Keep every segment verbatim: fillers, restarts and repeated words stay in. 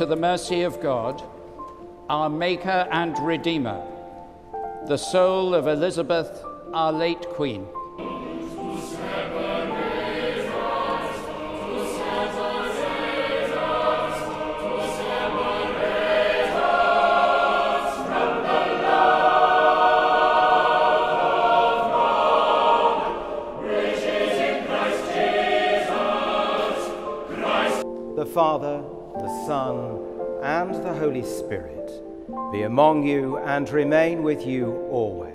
to the mercy of God, our Maker and Redeemer, the soul of Elizabeth, our late Queen. The Father, the Son, and the Holy Spirit be among you and remain with you always.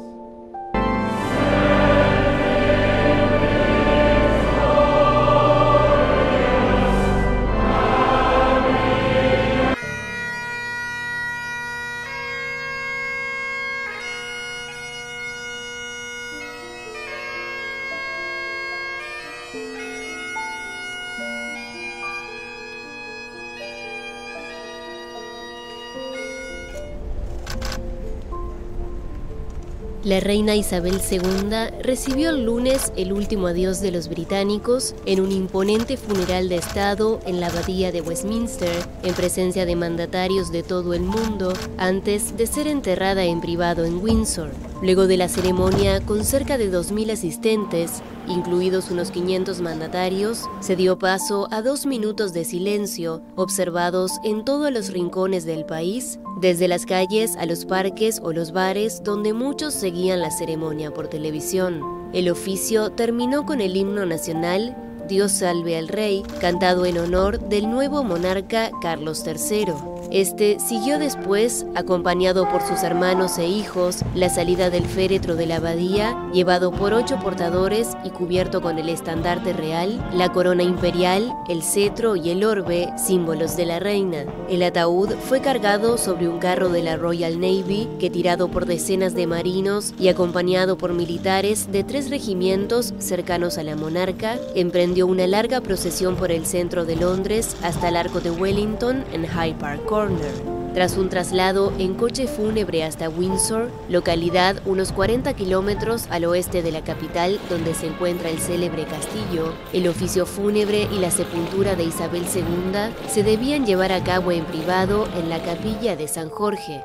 La reina Isabel segunda recibió el lunes el último adiós de los británicos en un imponente funeral de Estado en la abadía de Westminster, en presencia de mandatarios de todo el mundo, antes de ser enterrada en privado en Windsor. Luego de la ceremonia, con cerca de dos mil asistentes, incluidos unos quinientos mandatarios, se dio paso a dos minutos de silencio, observados en todos los rincones del país, desde las calles a los parques o los bares donde muchos seguían la ceremonia por televisión. El oficio terminó con el himno nacional, Dios salve al rey, cantado en honor del nuevo monarca Carlos tercero. Este siguió después, acompañado por sus hermanos e hijos, la salida del féretro de la abadía, llevado por ocho portadores y cubierto con el estandarte real, la corona imperial, el cetro y el orbe, símbolos de la reina. El ataúd fue cargado sobre un carro de la Royal Navy, que tirado por decenas de marinos y acompañado por militares de tres regimientos cercanos a la monarca, emprendió una larga procesión por el centro de Londres hasta el Arco de Wellington en Hyde Park Corner. Tras un traslado en coche fúnebre hasta Windsor, localidad unos cuarenta kilómetros al oeste de la capital donde se encuentra el célebre castillo, el oficio fúnebre y la sepultura de Isabel segunda se debían llevar a cabo en privado en la capilla de San Jorge.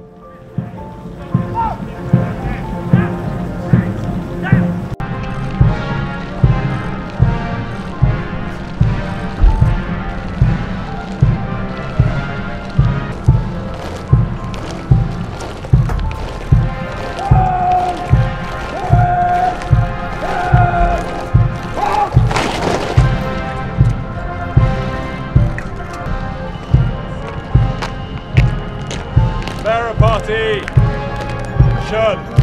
Attention!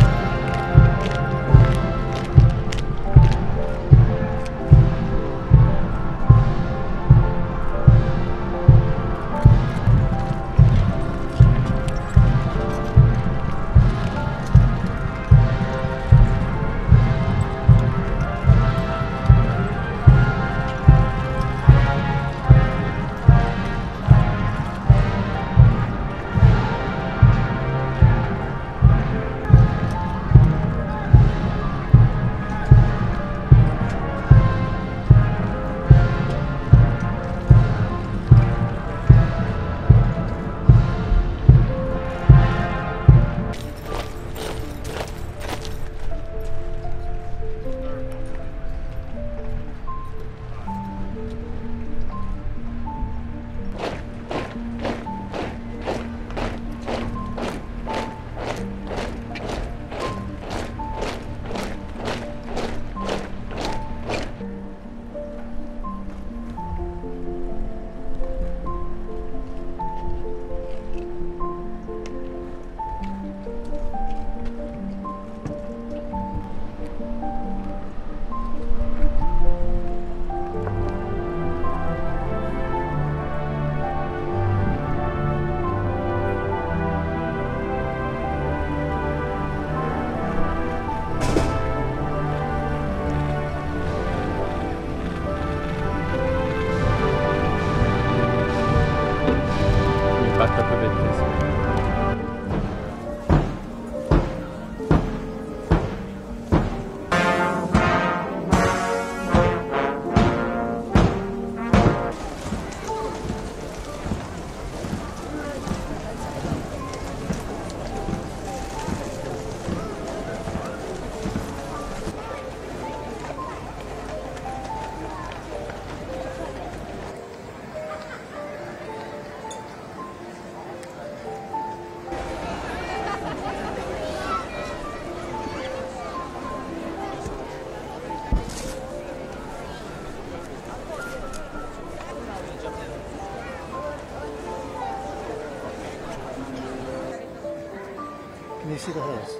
Can you see the holes?